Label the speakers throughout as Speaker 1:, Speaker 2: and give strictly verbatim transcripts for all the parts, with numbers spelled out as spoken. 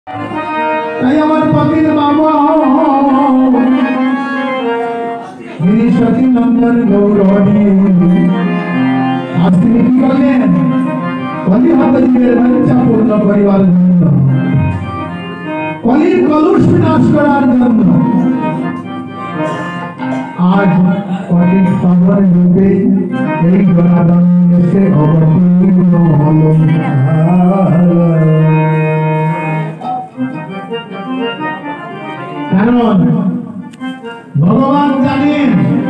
Speaker 1: তাই আমার পতির বাবা যিনি সতী নন্দন গৌরহরি আজ তিনি কি করলেন কলিহতজীবের বাঞ্ছা পূর্ণ করিবার জন্য, কলির কলুষ বিনাশ করার জন্য আজ কলির পাবন রূপে এই জনার্দন এসে অবতীর্ণ হলেন। কারণ ভগবান জানেন,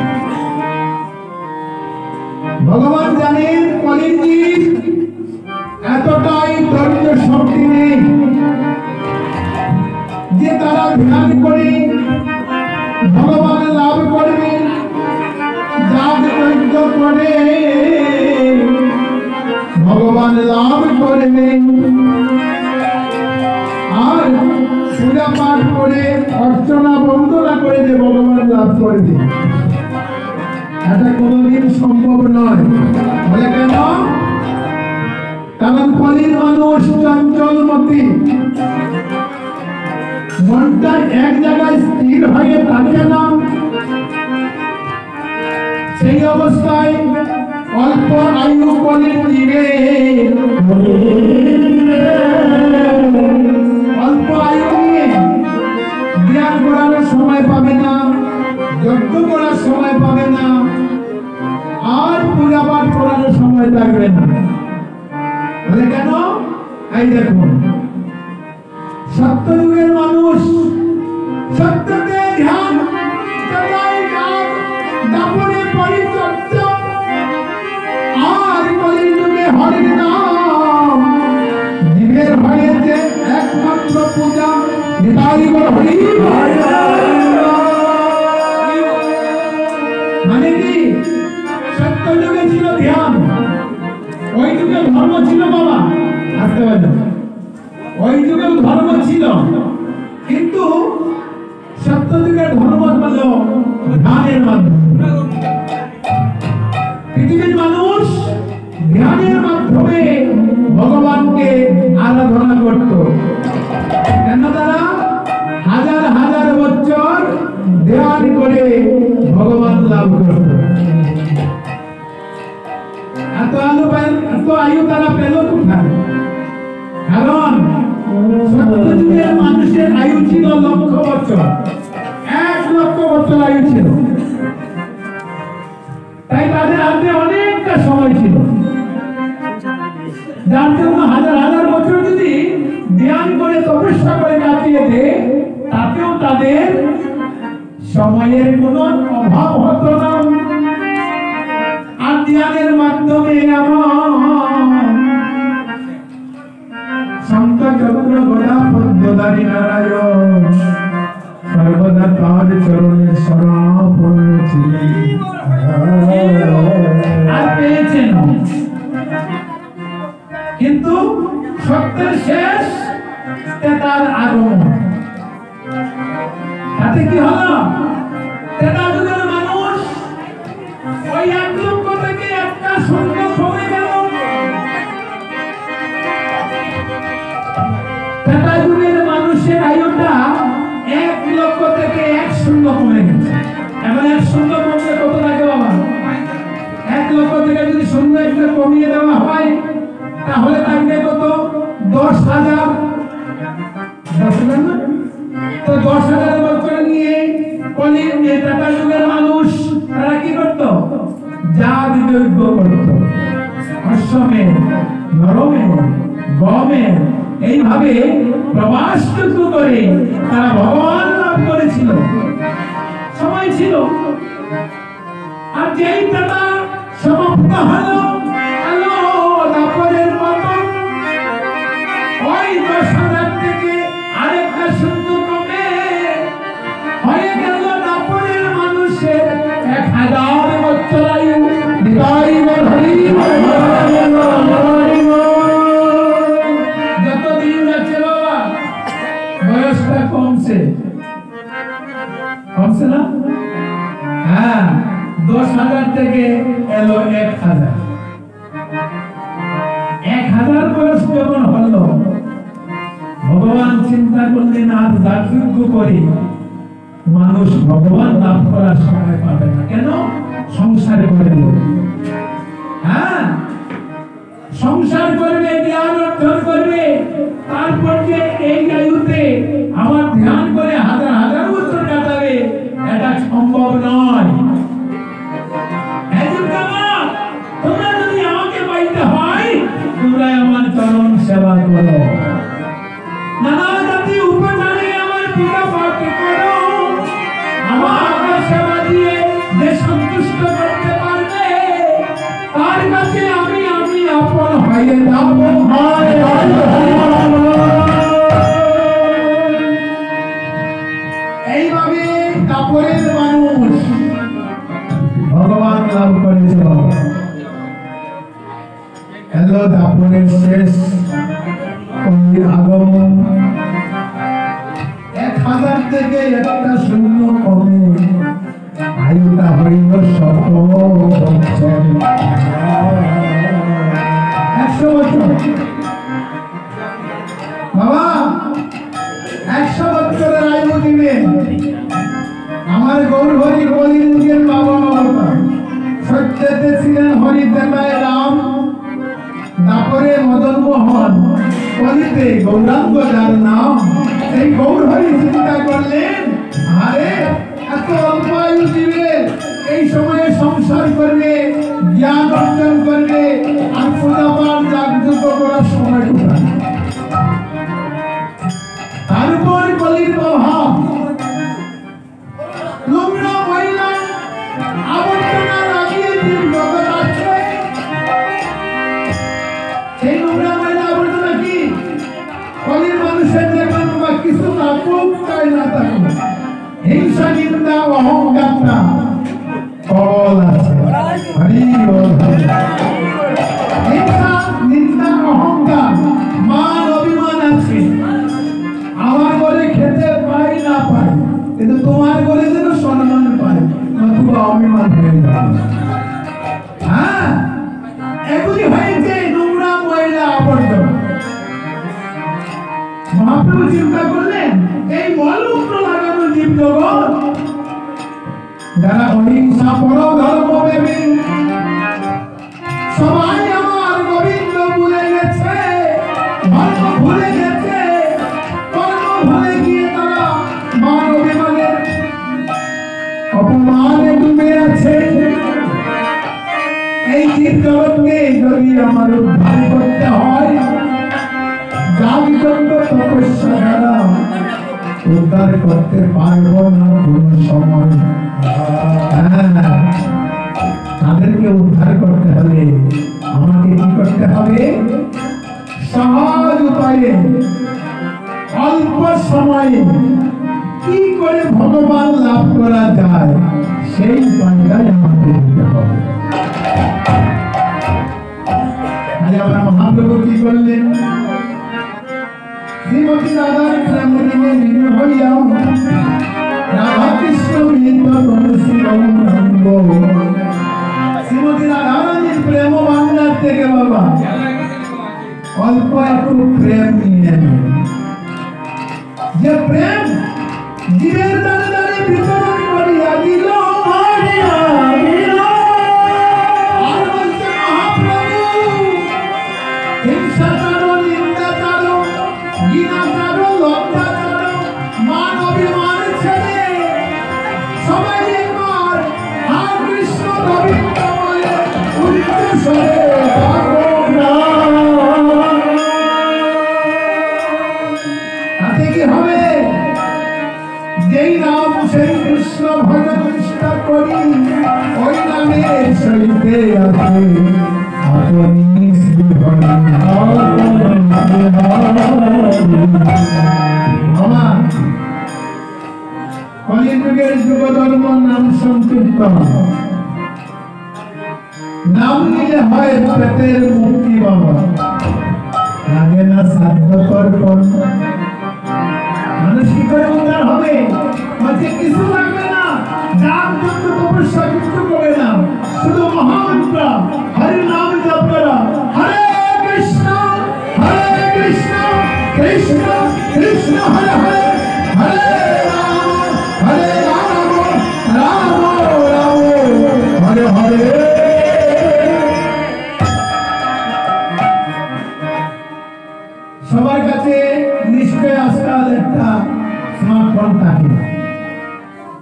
Speaker 1: ভগবান জানেন কলির জীব এতটাই ধৈর্য শক্তি নেই যে তারা ধ্যান করে ভগবান লাভ করবে, যাগ যজ্ঞ করে ভগবান লাভ করবে, আর পূজা পাঠ করে অর্চনা বন্দনা করে যে ভগবান লাভ করবে, এটা কোনোদিন সম্ভব নয়। বলে কেন? কারণ কলির মানুষ চঞ্চলমতি, মনটা এক জায়গায় স্থির হয়ে থাকে না। সেই অবস্থায় অল্প আয়ু কলির জীবে অল্প আয়ু নিয়ে জ্ঞান করার সময় পাবে না, যজ্ঞ করার সময় পাবে না, আর পূজা পাঠ করার সময় থাকবে না। বলে কেন? এই দেখুন, সত্যযুগের মানুষ সত্যতে ধ্যান, দাপনে পরিচর্যা, আর কলিযুগে হরির নাম জীবের হয়েছে একমাত্র পূজা। নিতাই গৌর হরি। মানে কি? সত্যযুগে ছিল ধ্যান, ওই যুগে ধর্ম ছিল বাবা, আসতে পারে ওই যুগেও ধর্ম ছিল, কিন্তু সত্যযুগের ধর্ম হলো ধ্যানের মাধ্যমে। পৃথিবীর মানুষ ধ্যানের মাধ্যমে ভগবানকে আরাধনা করত। কেন? তারা হাজার হাজার বছর ধ্যান করে ভগবান লাভ করত। এত আলু এত আয়ু তারা পেল কোথায়? কারণ সত্যযুগের মানুষের আয়ু ছিল লক্ষ বছর, এক লক্ষ বছর আয়ু ছিল। তাই তাদের হাতে অনেকটা সময় ছিল, যার জন্য হাজার হাজার বছর যদি ধ্যান করে তপস্যা করে কাটিয়ে দেয়, তাতেও তাদের সময়ের কোনো অভাব হতো না। আর ধ্যানের মাধ্যমে আমার সন্ত চক্র গদা পদ্মধারী নারায়ণ সর্বদা তার চরণে শরণ ছিলেন আর পেয়েছেন। কিন্তু সত্যের শেষ তার আগমন, তাতে কি হলো? তেতা যুগের মানুষ ওই এক লক্ষ থেকে একটা শূন্য কমে গেল। তেতা যুগের মানুষের আয়ুটা এক লক্ষ থেকে এক শূন্য কমে গেছে। এবার এক শূন্য কমলে কত লাগে বাবা? এক লক্ষ থেকে যদি শূন্য একটা কমিয়ে দেওয়া হয়, তাহলে থাকবে কত? দশ হাজার। তো দশ হাজার বছর নিয়ে কলির তেতা যুগের মানুষ তারা কি করত? যাগ যজ্ঞ করত, অশ্বমেধ, নরমেধ, গমেধ, এইভাবে প্রবাস যজ্ঞ করে তারা ভগবান লাভ করেছিল। সময় ছিল। আর যেই তেতা সমাপ্ত হলো, হলো দাপরের পতন, ওই দশ হাজার থেকে আরেকটা শূন্য কমে হয়ে গেল দাপরের মানুষের এক হাজার বছর আয়ু। নিতাই গৌর হরি। যতদিন যাচ্ছে বাবা বয়সটা কমছে, কমছে না? হ্যাঁ, দশ হাজার থেকে এলো এক হাজার। এক হাজার বয়স যখন হলো, ভগবান চিন্তা চিন্তা করলেন আর যাগযজ্ঞ করে মানুষ ভগবান লাভ করার সময় পাবে না, কেন? সংসার করবে, হ্যাঁ সংসার করবে, জ্ঞান অর্জন করবে, তারপর যে এই আয়ুতে আমার ধ্যান করে হাজার হাজার বছর কাটাবে, এটা সম্ভব নয়। তোমরা যদি আমাকে পাইতে হয়, তোমরা আমার চরণ সেবা করো, নানা জাতি উপচারে আমার পূজা পাঠ করো, আমার সেবা দিয়ে যে সন্তুষ্ট করতে পারবে তার কাছে আমি আমি আপন হয়ে যাব। এইভাবে কাপড়ের মানুষ ভগবান লাভ করেছিল। এলো দাপনের শেষ আগমন, এক হাজার থেকে একটা শূন্য কমে আয়ুটা হইল শত বছর, একশো বছর। বাবা একশো বছরের আয়ু দিবে। আমার গৌর হরি কলিযুগের বাবা বাবা সত্যতে ছিলেন হরিদেবায় রাম, তারপরে মদন মোহন, কলিতে গৌরাঙ্গ যার নাম। সেই গৌর হরি চিন্তা করলেন, আরে এত অল্প আয়ু দিবে, এই সময়ে সংসার করবে, জ্ঞান অর্জন করবে, আর পূজা পাঠ যাগযজ্ঞ করার সময় কোথায়? তারপর কলির প্রভাব, নোংরা মহিলা আবর্জনা লাগিয়ে দিন জগৎ আছে। সেই নোংরা মহিলা আবর্জনা কি? কলির মানুষের দেখবেন বা কিছু থাকুক চাই না থাকুক, হিংসা নিন্দা অহংকারটা প্রবল আছে। হরি বল। হিংসা নিন্দা অহংকার মান অভিমান আছে। আমার ঘরে খেতে পাই না পাই, কিন্তু তোমার ঘরে যেন সম্মান পাই, নতুবা অভিমান হয়ে যাবে। হ্যাঁ, এগুলি হয়েছে নোংরা ময়লা আবর্জনা। মহাপ্রভু চিন্তা করলেন, এই মলমূত্র লাগানো জীব জগৎ যারা অহিংসা পর ধর্ম প্রেমী, সবাই আমার গোবিন্দ ভুলে গেছে, ধর্ম ভুলে গেছে, কর্ম ভুলে গিয়ে তারা মান অভিমানের অপমানে ডুবে আছে। এই জীব জগৎকে যদি আমার উদ্ধার করতে হয়, যাগযজ্ঞ তপস্যা দ্বারা উদ্ধার করতে পারব না কোন সময়। তাদেরকে উদ্ধার করতে হলে আমাকে কি করতে হবে? সহজ উপায়ে অল্প সময়ে কি করে ভগবান লাভ করা যায়, সেই উপায়টাই আমাকে দিতে হবে। আমরা মহাপ্রভু কি করলেন? শ্রীমতী রাধার প্রেমে লীন হইয়া রাধা কৃষ্ণ মিলিত তুলসী গৌরাঙ্গ। শ্রীমতী রাধারানীর প্রেম ভান্ডার থেকে বাবা অল্প একটু প্রেম নিয়ে নেন, যে প্রেম জীবের দ্বারা দ্বারে বিতরণ করিয়া দিল। আর বলছে মহাপ্রভু, হিংসা ছাড়ো, নিন্দা ছাড়ো, ঘৃণা ছাড়ো, লজ্জা ছাড়ো, মান অভিমান ছেড়ে সবাই একবার হরে কৃষ্ণ গোবিন্দময় উচ্চস্বরে তাতে কি হবে? যেই নাম সেই কৃষ্ণ ভজন নিষ্ঠা করি, ওই নামের সহিতে আছে আপনি শ্রীহরি। আমার কলিযুগের যুগ ধর্ম নাম সংকীর্তন, নাম নিলে হয় পেটের মুক্তি বাবা, লাগে না সাধ্য কর্পণ। মানুষ কি করে উদ্ধার হবে? মাঝে কিছু লাগবে না, নাম যত তপস্যা কিছু করবে না, শুধু মহামন্ত্র হরি নাম জপ করা। হরে কৃষ্ণ হরে কৃষ্ণ কৃষ্ণ কৃষ্ণ হরে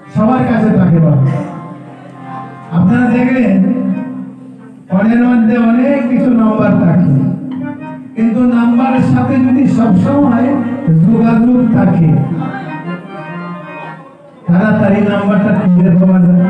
Speaker 1: সবার কাছে থাকে বাবা। আপনারা দেখবেন ফোনের মধ্যে অনেক কিছু নাম্বার থাকে, কিন্তু নাম্বারের সাথে যদি সবসময় যোগাযোগ থাকে তাড়াতাড়ি নাম্বারটা খুঁজে পাওয়া যায়,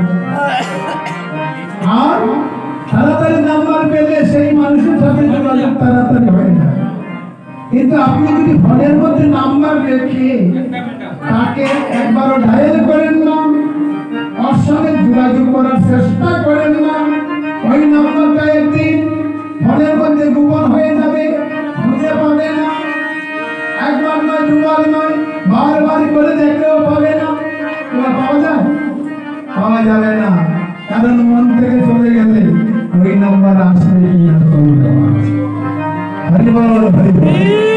Speaker 1: আর তাড়াতাড়ি নাম্বার পেলে সেই মানুষের সাথে যোগাযোগ তাড়াতাড়ি হয় না। কিন্তু আপনি যদি ফোনের মধ্যে নাম্বার রেখে তাকে একবারও ডায়াল করেন না, ওর সাথে যোগাযোগ করার চেষ্টা করেন না, ওই নাম্বারটা একদিন ফোনের মধ্যে গোপন হয়ে যাবে, খুঁজে পাবে না। একবার নয়, দুবার নয়, বারবার করে দেখলেও পাবে না। তোমার পাওয়া যায়? পাওয়া যাবে না, কারণ মন থেকে চলে গেলে ওই নাম্বার আসবে কি আসবে না। হরি বল, হরি বল।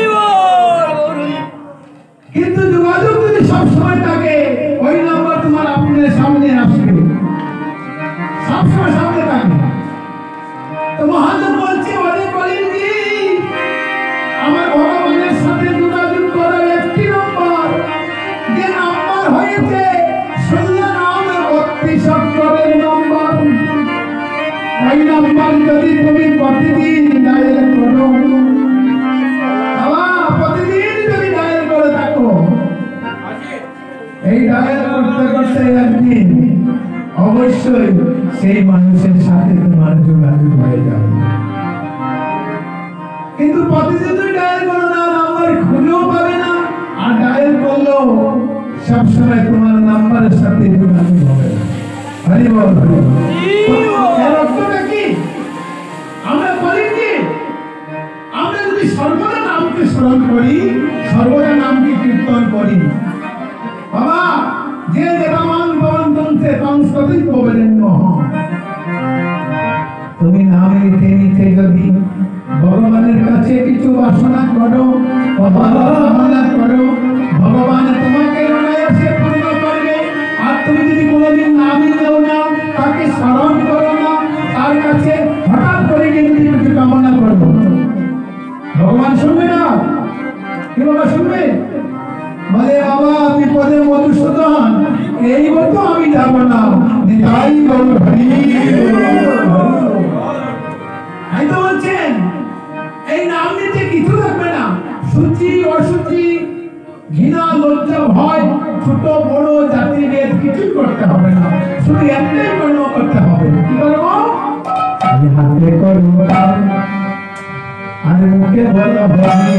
Speaker 1: কিন্তু যোগাযোগ যদি সবসময় থাকে, ওই নাম্বার তোমার আপনার সামনে আসবে, সবসময় সামনে থাকে। তো মহাজন বলছে, অনেক বলেন কি আমার ভগবানের সাথে যোগাযোগ করার একটি নম্বর, যে নাম্বার হয়েছে ষোলো নাম বত্রিশ অক্ষরের নম্বর। ওই নাম্বার যদি তুমি প্রতিদিন ডায়াল করো, প্রতিদিন যদি ডায়াল করে থাকো, এই ডায়াল করতে করতে একদিন অবশ্যই সেই মানুষের সাথে তোমার যোগাযোগ হয়ে যাবে। কিন্তু প্রতিদিন তুমি ডায়াল করো না, নাম্বার খুঁজেও পাবে না, আর ডায়াল করলেও সবসময় তোমার নাম্বারের সাথে যোগাযোগ হবে না। হরি বল, হরি বল। এর অর্থটা কি? আমরা বলি কি আমরা যদি সর্বদা নামকে স্মরণ করি, সর্বদা নামকে কীর্তন করি, বাবা যে দেবামান ভবন্তন্তে তংস্ততি প্রবলেন্য, তুমি নাম নিতে নিতে যদি ভগবানের কাছে কিছু বাসনা করো, কামনা করো, ভগবান তোমাকে অনায়াসে পূর্ণ করবে। আর তুমি যদি কোনোদিন নামই নেও না, তাকে স্মরণ করো না, তার কাছে হঠাৎ করে গিয়ে যদি কিছু কামনা করো, ভগবান শুনবে না? কি বাবা শুনবে? বলে বাবা বিপদে মধুসূদন, এই মতো আমি যাব না, তাই বল হরি এই তো বলছেন। এই নাম নিতে কিছু থাকবে না, সূচি অসুচি, ঘৃণা লজ্জা ভয়, ছোট বড় জাতি ভেদ কিছু করতে হবে না, শুধু একটাই কর্ম করতে হবে। কি করবো? আমি হাতে করবো আর মুখে বলা হবে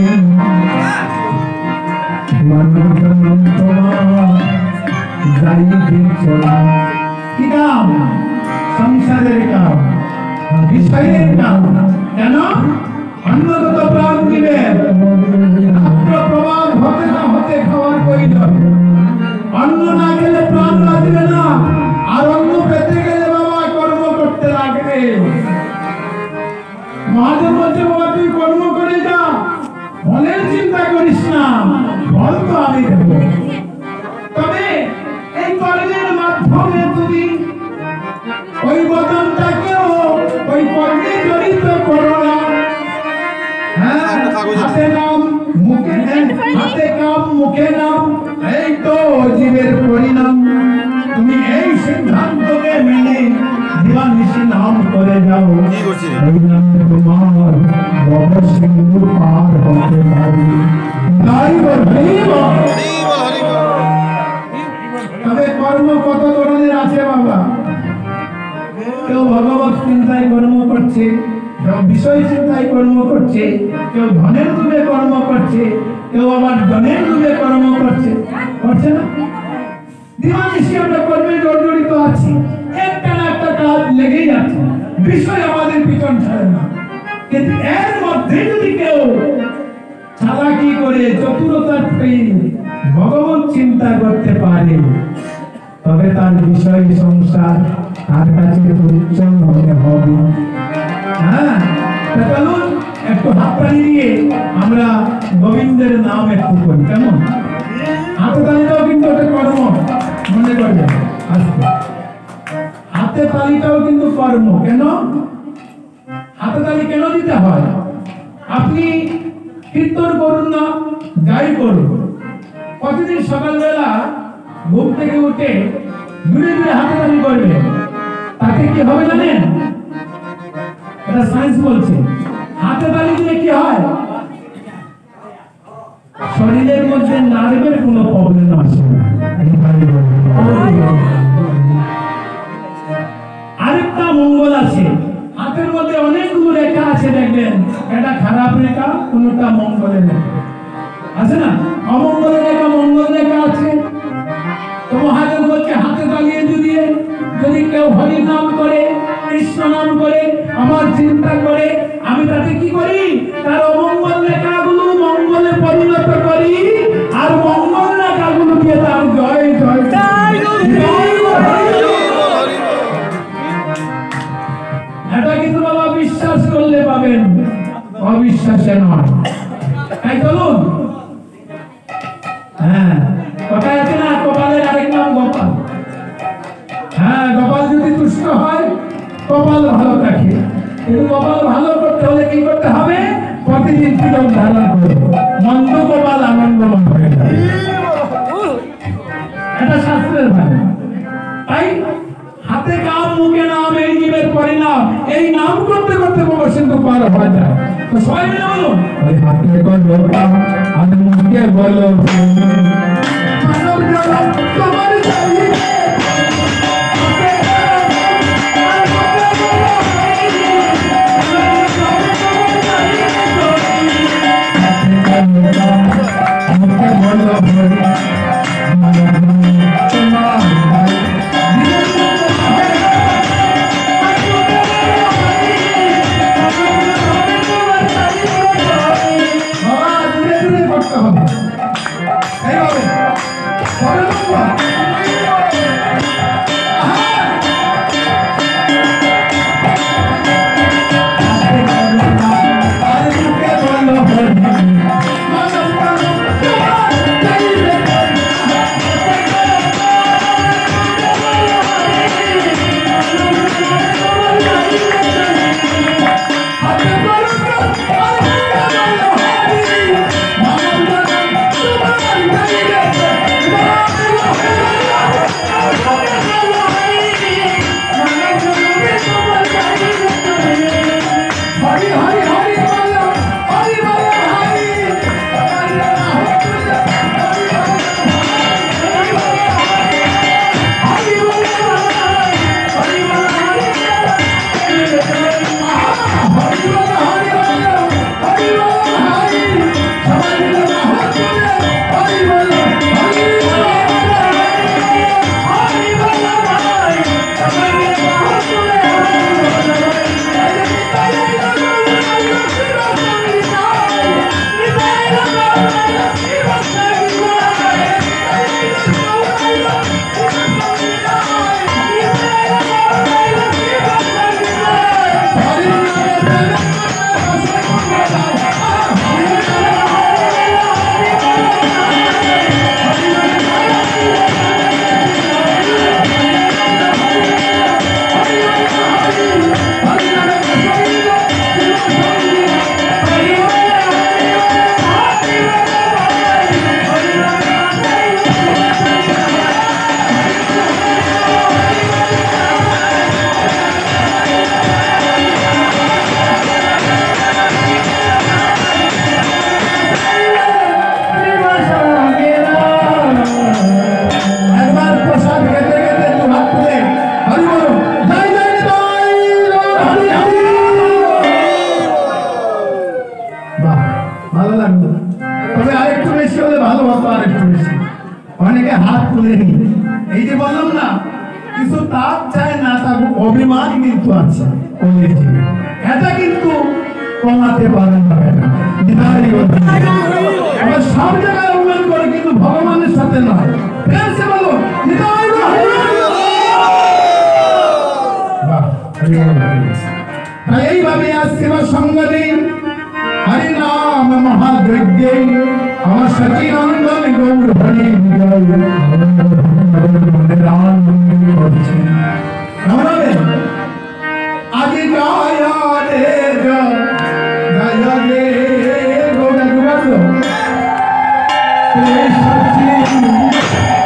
Speaker 1: কি কাম? সংসারের কাম, বিষয়ের কাম। কেন? অন্নগত প্রাণ দিবে, প্রবাদ হতে না হতে খাওয়ার প্রয়োজন। অন্ন না খেলে প্রাণ বাঁচবে না, আর অন্ন পেতে গেলে বাবা কর্ম করতে লাগবে। মহাজন বলছে, বাবা তুই কর্ম করে যা, ফলের চিন্তা করিস না, ফল তো আমি দেব। তবে এই কর্মের মাধ্যমে তুমি ওই বদনটাকেও ওই কর্মে জড়িত করো না। হ্যাঁ, হাতে নাম মুখে, হাতে কাম মুখে নাম, এই তো জীবের পরিণাম। তুমি এই সিদ্ধান্তকে মেনে দিবানিশি নাম করে যাও, এই নামে তোমার ভব সিন্ধু পার হতে পারি। তাই বল হরি বল, হরি বল। তবে কর্ম কত ধরনের আছে বাবা। কেউ ভগবত চিন্তায় কর্ম করছে, কেউ বিষয় চিন্তায় কর্ম করছে, কেউ ধনের ডুবে কর্ম করছে, কেউ আবার ধনের ডুবে কর্ম করছে, করছে না? দিবানিশি আমরা কর্মে জড়িত আছি, একটা না একটা কাজ লেগেই আছে, বিষয় আমাদের পিছন ছাড়ে না। কিন্তু এর মধ্যে যদি কেউ চালাকি করে চতুরতার ভগবত চিন্তা করতে পারে, তবে তার বিষয় সংসার তার কাছে তুচ্ছ মনে হবে। হ্যাঁ, চলুন একটু হাততালি দিয়ে আমরা গোবিন্দের নাম একটু করি, কেমন? হাততালিটাও কিন্তু একটা কর্ম, মনে করবেন। আজকে হাতে তালিটাও কিন্তু কর্ম। কেন হাতে তালি কেন দিতে হয়? আপনি কীর্তন করুন না, যাই করুন, প্রতিদিন সকালবেলা ঘুম থেকে উঠে দূরে দূরে হাঁটাহাঁটি করবে, তাতে কি হবে জানেন? এটা সায়েন্স বলছে, হাতে তালি দিলে কি হয়? শরীরের মধ্যে নার্ভের কোনো প্রবলেম আসে না। আরেকটা মঙ্গল আছে, হাতের মধ্যে অনেকগুলো রেখা আছে, দেখবেন এটা খারাপ রেখা, কোনটা মঙ্গলের রেখা আছে না? অমঙ্গলের রেখা, মঙ্গল রেখা আছে। তো মহাদেব বলছে হাতে তালিয়ে দিয়ে যদি কেউ হরি নাম করে, কৃষ্ণ নাম করে, আমার চিন্তা করে, আমি তাতে কি করি? তার অমঙ্গল রেখাগুলো মঙ্গলে পরিণত করি, আর মঙ্গল রেখাগুলো দিয়ে তার জয় জয় এটা কিন্তু বাবা বিশ্বাস করলে পাবেন, অবিশ্বাসে নয়। তাই চলুন। হ্যাঁ, কথায় আছে না, কপালের আরেক নাম গোপাল। হ্যাঁ, গোপাল যদি তুষ্ট হয় কপাল ভালো থাকে, কিন্তু কপাল ভালো করতে হলে কি করতে হবে? প্রতিদিন তিলক ধারণ করবে, মন্দ কপাল আনন্দময় হয়ে যাবে। এটা শাস্ত্রের ভাষা। তাই হাতে কাম মুখে নাম, এই জীবের পরিণাম, এই নাম করতে করতে বাবা কিন্তু পার হয়ে যায়। তো সবাই মিলে বলুন, ওই হাতে করলো কাম আর মুখে বলো মানব জগৎ তোমার চাইলে মুখে বলো অনেকে হাত তুলে নি, এই যে বললাম না কিছু তাপ চায় না, তার অভিমান কিন্তু আছে, এটা কিন্তু কমাতে পারেন না। আবার সব জায়গায় অভিমান করে কিন্তু ভগবানের সাথে নয়। বলো তাই এইভাবে আজ সেবা সঙ্গ দিন হরি নাম মহাযজ্ঞে আমার সচিন আনন্দন গৌর হরি আগে গায়া রে গায়া রে গোটা গোটা সচিন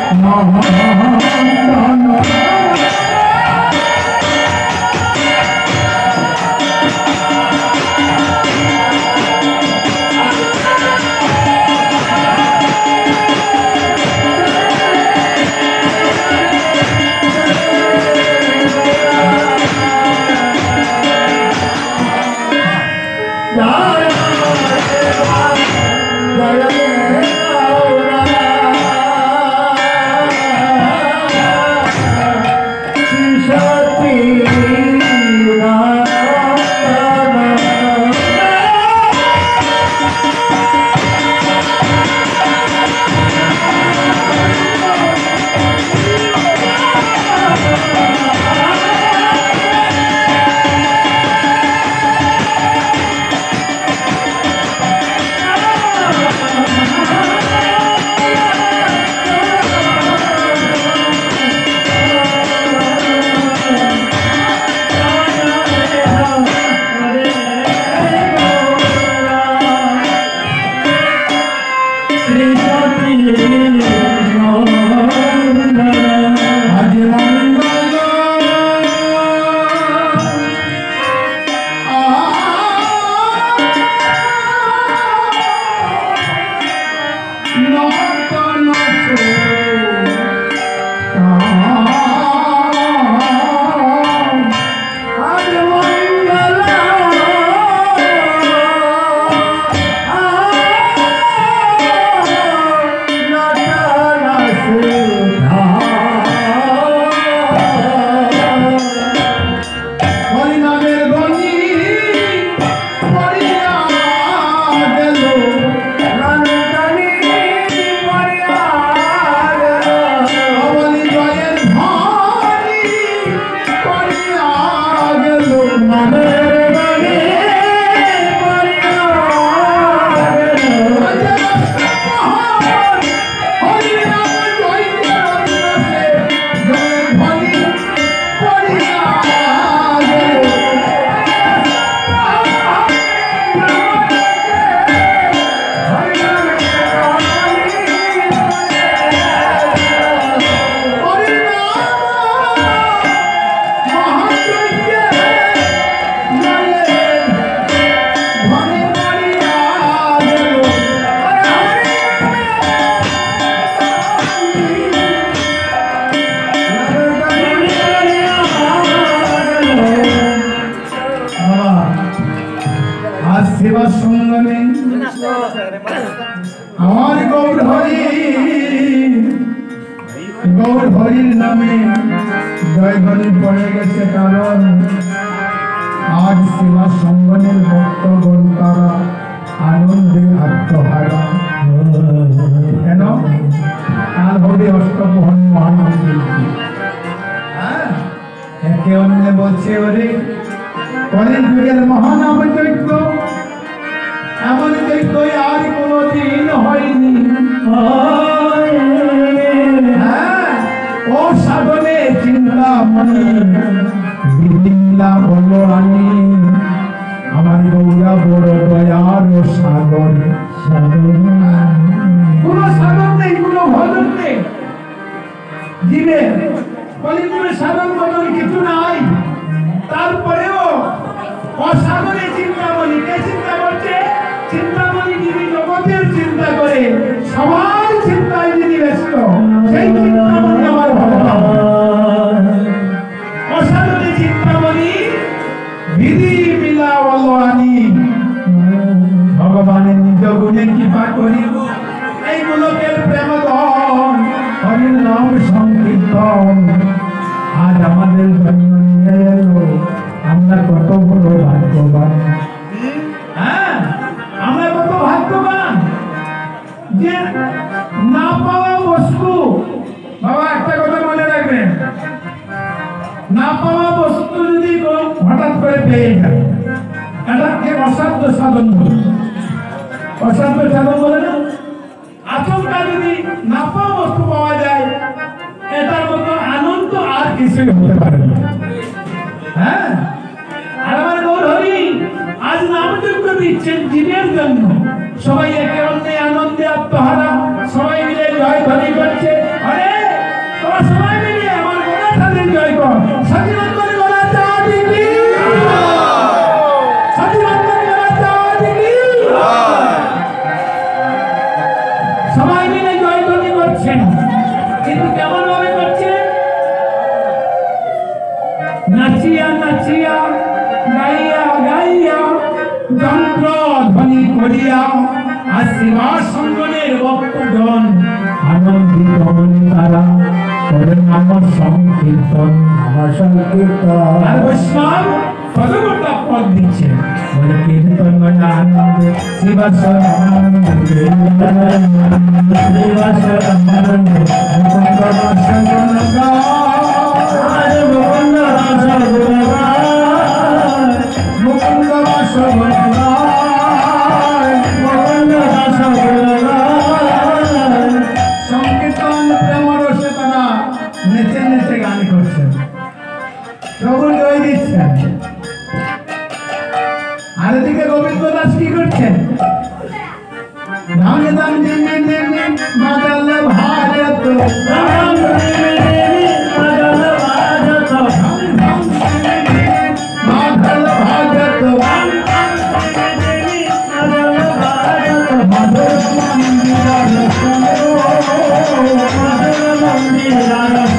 Speaker 1: আমার গৌর হরি গৌর হরির নামে জয় ধ্বনি পড়ে গেছে, কারণ আজ সেবা সঙ্গনের ভক্তগণ তারা আনন্দে আত্মহারা। কেন? কাল হবে অষ্টপ্রহর মহানন্দী। একে অন্য বলছে ওরে কলের যুগের মহানাম যজ্ঞ, এমন যজ্ঞ আর কোনদিন হয়নি। ও সাধনে চিন্তামণি বিদিলা বলো আনি, আমার গৌরা বড় দয়ার সাগর। কোন সাগর নেই, কোন ভজন নেই জীবের, কলিযুগের সাধন বদল কিছু নাই। তারপরেও অসাগরে চিন্তামণি, কে চিন্তা করছে? চিন্তামণি যিনি জগতের চিন্তা করে, সবার চিন্তায় যিনি ব্যস্ত, সেই চিন্তামণি আমার ভগবান। অসাগরে চিন্তামণি বিধি মিলা বলবানি, ভগবানের নিজ গুণে কৃপা করি এই গোলকের প্রেমধন হরির নাম সংকীর্তন আজ আমাদের জন্য নিয়ে এলো। আমরা কত বড় ভাগ্যবান, হ্যাঁ আমরা কত ভাগ্যবান যে না পাওয়া বস্তু। বাবা একটা কথা মনে রাখবেন, না পাওয়া বস্তু যদি হঠাৎ করে পেয়ে যায়, এটাকে অসাধ্য সাধন বলে। অসাধ্য সাধন বলে না? আচমকা যদি না পাওয়া বস্তু পাওয়া যায়, এটার মতো আনন্দ আর কিছু হতে পারে না। হ্যাঁ, আর আমার গৌর হরি আজ নামযজ্ঞ দিচ্ছেন জীবের জন্য। সবাই একে অন্যে আনন্দে আত্মহারা, সবাই মিলে জয় ধ্বনি করছে, হরে করিয়া আর সেবা সঙ্গনের ভক্তগণ আনন্দিত মনে তারা করেন আমার সংকীর্তন আমার সংকীর্তন আর বৈষ্ণব পদকটা পদ দিচ্ছে বলে কীর্তন আনন্দ শিবাসর আনন্দ শিবাসর আনন্দ মুকুন্দ রাস গুণগান মুকুন্দ রাস গুণগান মুকুন্দ রাস গুণগান মুকুন্দ রাস গুণগান সংকীর্তন প্রেম রসে তারা নেচে নেচে গান করছেন প্রভুর জয় দিচ্ছেন আর এদিকে গোবিন্দ দাস কি করছেন ধানে দাম দিনে দিনে মাদল ভারত রাম মাদল ভারত ধাম ধাম দিনে মাদল ভারত রাম মাদল ভারত মাদল মন্দির রসন মাদল মন্দির রসন